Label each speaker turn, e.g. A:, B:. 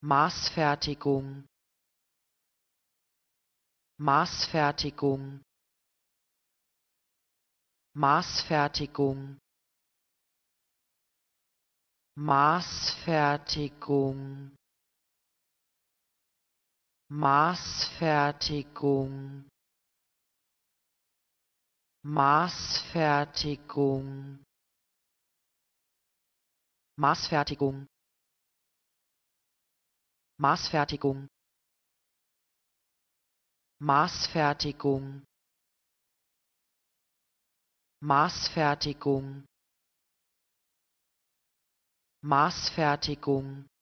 A: Maßfertigung, Maßfertigung, Maßfertigung, Maßfertigung, Maßfertigung, Maßfertigung, Maßfertigung, Maßfertigung, Maßfertigung, Maßfertigung, Maßfertigung,